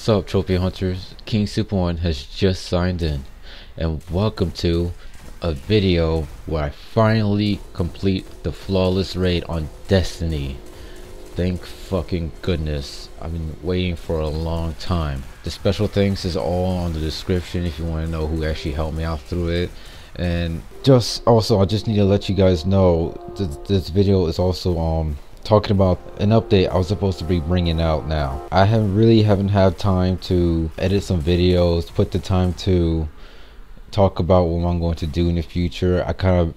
What's up, trophy hunters? King Super One has just signed in, and welcome to a video where I finally complete the flawless raid on Destiny. Thank fucking goodness. I've been waiting for a long time. The special thanks is all on the description if you want to know who actually helped me out through it. And just also, I just need to let you guys know this video is also talking about an update I was supposed to be bringing out now. I haven't had time to edit some videos, put the time to talk about what I'm going to do in the future. I kind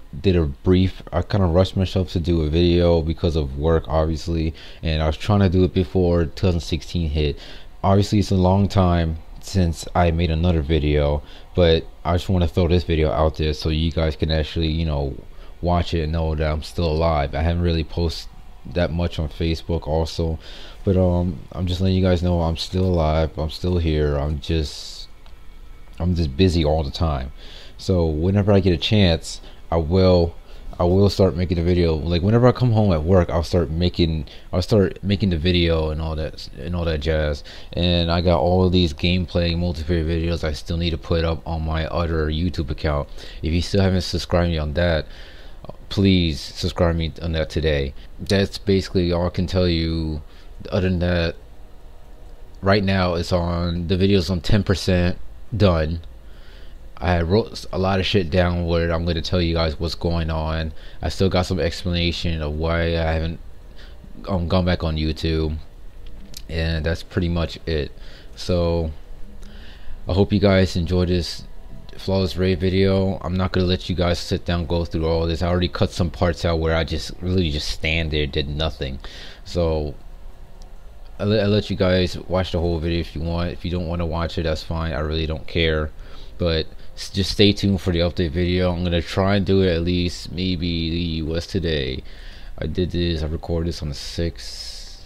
of rushed myself to do a video because of work, obviously, and I was trying to do it before 2016 hit. Obviously it's a long time since I made another video, but I just want to throw this video out there so you guys can actually, you know, watch it and know that I'm still alive. I haven't really posted that much on Facebook also, but I'm just letting you guys know I'm still alive, I'm still here. I'm just busy all the time. So whenever I get a chance, I will start making a video. Like whenever I come home at work, I'll start making the video and all that jazz. And I got all of these gameplay multiplayer videos I still need to put up on my other YouTube account. If you still haven't subscribed me on that, please subscribe me on that today. That's basically all I can tell you. Other than that, right now the video's on 10% done. I wrote a lot of shit down where I'm going to tell you guys what's going on. I still got some explanation of why I haven't gone back on YouTube, and that's pretty much it. So I hope you guys enjoy this flawless raid video. I'm not gonna let you guys sit down go through all this. I already cut some parts out where I just stand there, did nothing. So I let you guys watch the whole video if you want. If you don't want to watch it, that's fine. I really don't care. But just stay tuned for the update video. I'm gonna try and do it at least maybe what's today. I recorded this on the 6th.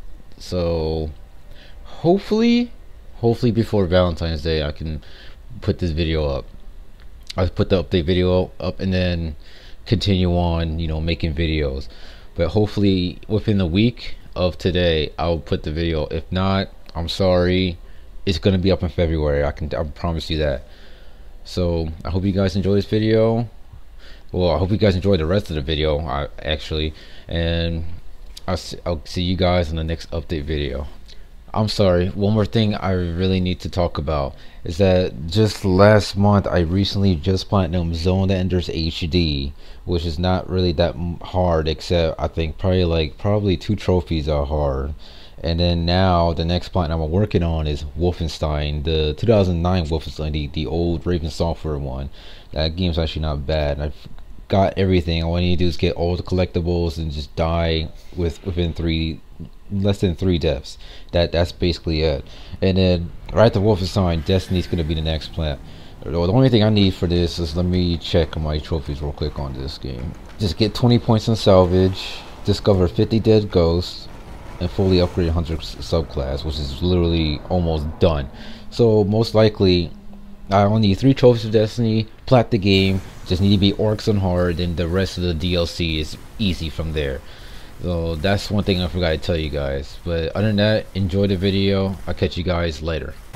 So hopefully before Valentine's Day I can put this video up. I'll put the update video up and then continue on, you know, making videos. But hopefully within the week of today I'll put the video. If not, I'm sorry, it's gonna be up in February. I promise you that. So I hope you guys enjoy this video. Well, I hope you guys enjoy the rest of the video actually, and I'll see you guys in the next update video. I'm sorry, one more thing I really need to talk about is that just last month I recently just platinum Zone the Enders HD, which is not really that hard, except I think probably 2 trophies are hard. And then now the next platinum I'm working on is Wolfenstein, the 2009 Wolfenstein, the old Raven Software one. That game's actually not bad. I've got everything. All I need to do is get all the collectibles and just die within less than 3 deaths. That's basically it. And then right after Wolfenstein, Destiny's gonna be the next plant. The only thing I need for this is, let me check my trophies real quick on this game. Just get 20 points in salvage, discover 50 dead ghosts, and fully upgrade Hunter subclass, which is literally almost done. So most likely I only need 3 trophies of Destiny, plat the game, just need to be orcs on hard, and the rest of the DLC is easy from there. So that's one thing I forgot to tell you guys. But other than that, enjoy the video. I'll catch you guys later.